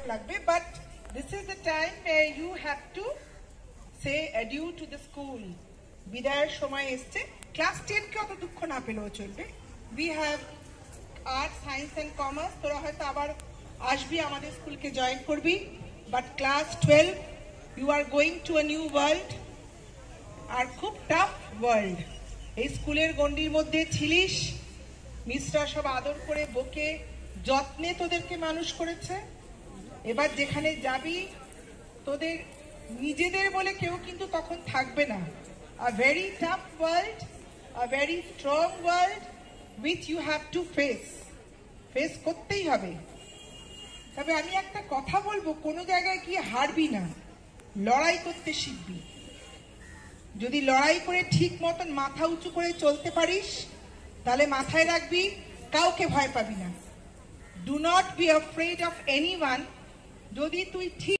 লাগবে, but this is the time where you have to say adieu to the school. বিদায়ের সময় এসছে। Class 10 কে অত দুঃখ না পেলেও চলবে। We have arts, science and commerce, তোরা হয়তো আবার আসবি আমাদের স্কুলকে জয়েন করবি, but class 12 you are going to a new world, আর খুব টাফ ওয়ার্ল্ড। এই স্কুলের গণ্ডির মধ্যে ছিলিস, মিসরা সব আদর করে বকে যত্নে তোদেরকে মানুষ করেছে। এবার যেখানে যাবি তোদের নিজেদের বলে কেউ কিন্তু তখন থাকবে না। A very tough world, a very strong world which you have to face করতেই হবে। তবে আমি একটা কথা বলবো, কোনো জায়গায় গিয়ে হারবি না, লড়াই করতে শিখবি। যদি লড়াই করে ঠিক মতন মাথা উঁচু করে চলতে পারিস, তাহলে মাথায় রাখবি কাউকে ভয় পাবি না। Do not be afraid of anyone. যদি তুই ঠিক